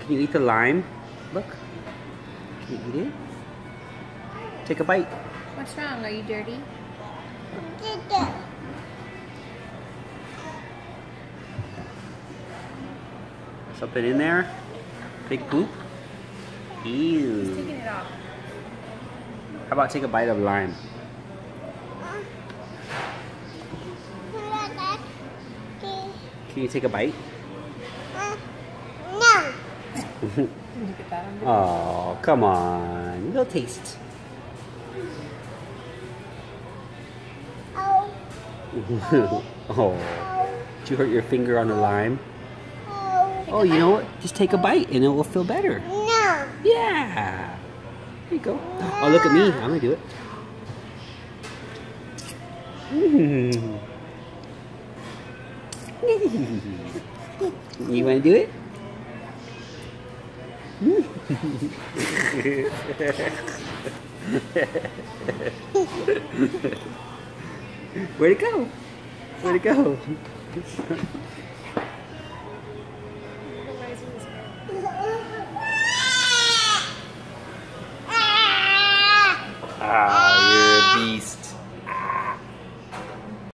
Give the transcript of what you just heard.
Can you eat the lime? Look. Can you eat it? Take a bite. What's wrong? Are you dirty? Something in there? Big poop? Ew. He's taking it off. How about take a bite of lime? Can you take a bite? No. Look at that. Oh, come on. Little taste. Oh. Oh. Did you hurt your finger on the lime? Oh. Oh, you know what? Just take a bite and it will feel better. No. Yeah. There you go. Oh, look at me. I'm going to do it. You want to do it? Where'd it go? Where'd it go?